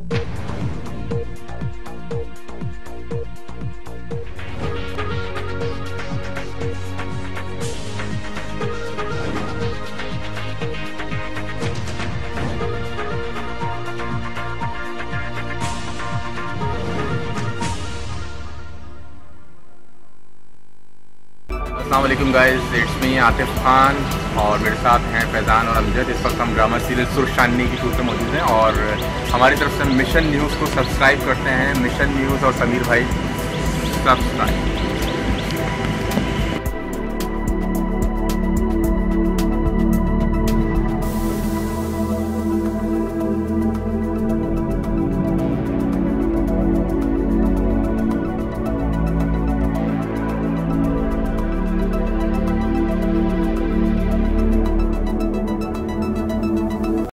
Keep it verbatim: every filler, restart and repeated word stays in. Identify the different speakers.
Speaker 1: अस्सलामुअलैकुम guys, it's me Atif Khan और मेरे साथ हैं फैज़ान और अमजद। इस वक्त हम ड्रामा सीरियल सुरशानी की शूट में मौजूद हैं और हमारी तरफ से मिशन न्यूज़ को सब्सक्राइब करते हैं। मिशन न्यूज़ और समीर भाई सब्सक्राइब।